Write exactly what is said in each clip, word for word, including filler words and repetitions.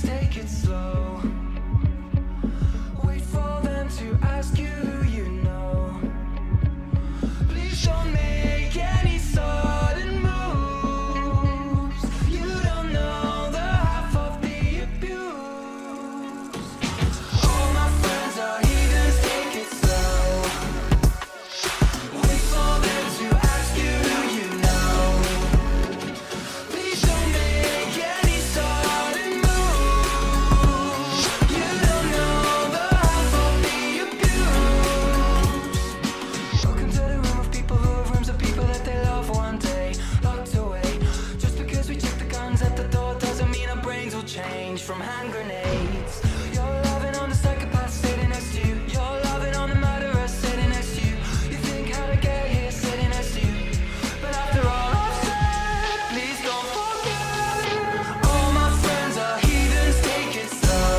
take it slow. Wait for them to ask you who you know. Please don't make any sudden moves. You don't know the half of the abuse. All my friends are heathens, take it slow. Wait for them to ask you who you know. Please don't make any sudden moves. You don't know the half of the abuse. Welcome to the room of people who have rooms of people that they love one day, locked away. Just because we check the guns at the door doesn't mean our brains will change from hand grenades. You're loving on the psychopath sitting next to you. You're loving on the murderer sitting next to you. You think how to get here sitting next to you. But after all I've said, please don't forget. All my friends are heathens, take it slow.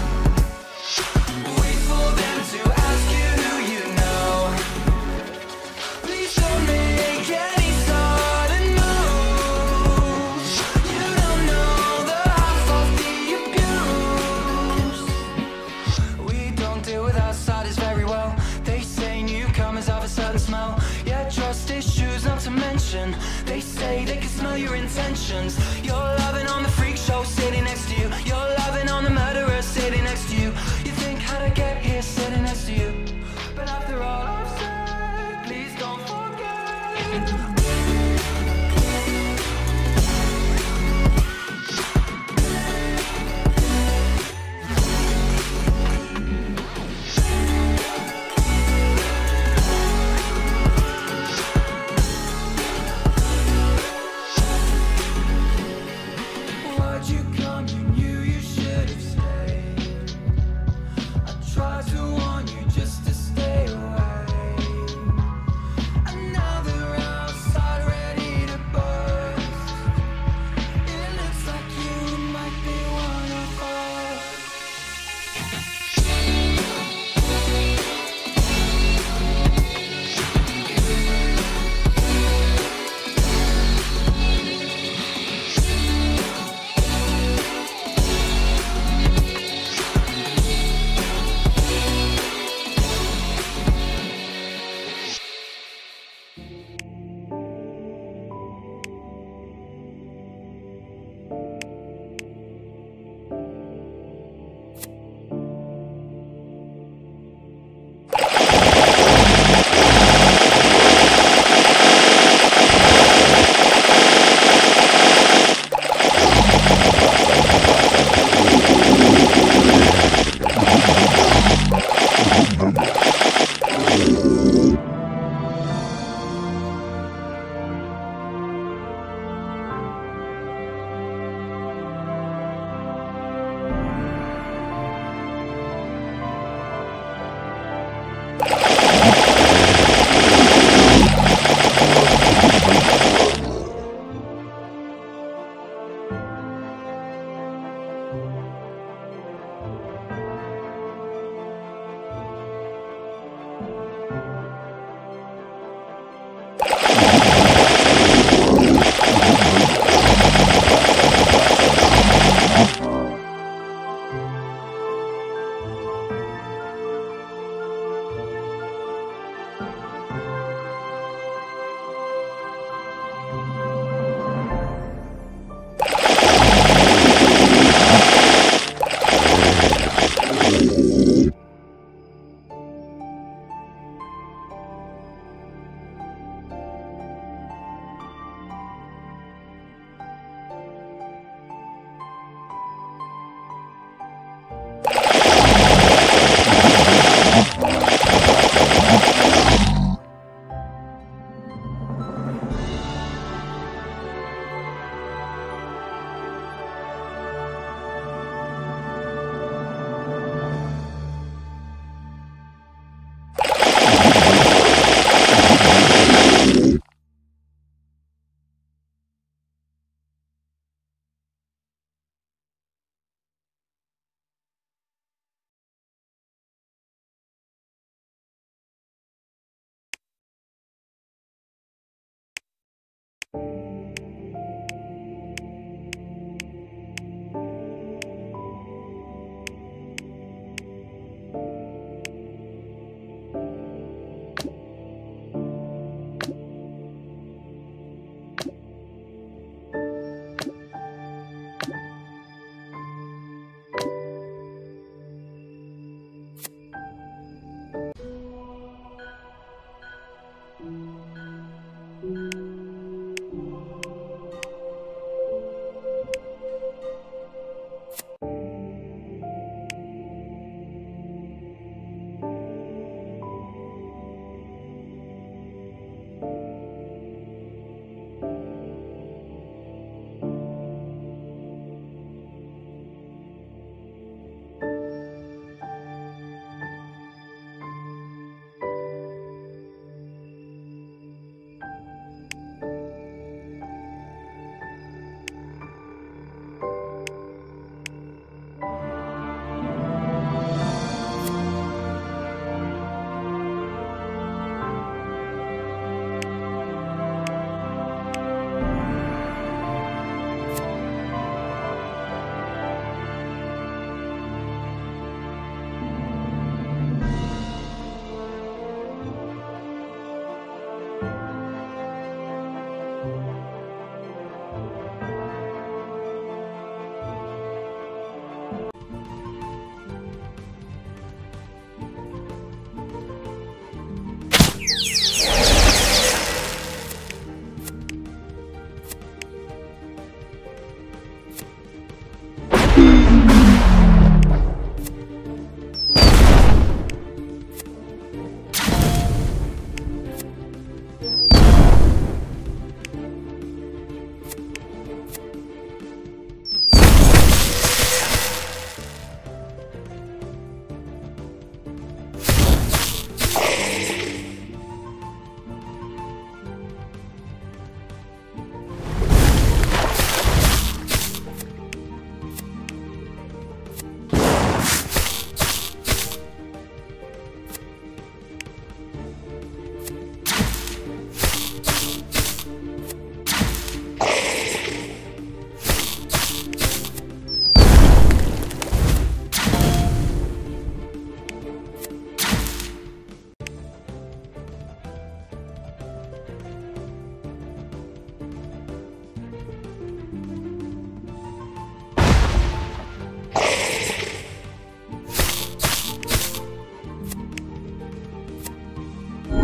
Wait for them to ask you who you know. Please don't make any sudden moves. You don't know the half of the abuse. We don't deal with outsiders very well. They say newcomers have a certain smell. Yeah, trust issues not to mention. They say they can smell your intentions. You're loving on the freak show sitting next to you. You're loving on the murderer sitting next to you. You think how to get here sitting next to you. But after all I've said, please don't forget. Why'd you come? You knew you should have stayed. I tried to warn you just to stay away. And now they're outside ready to burst. It looks like you might be one of us.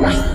Bye.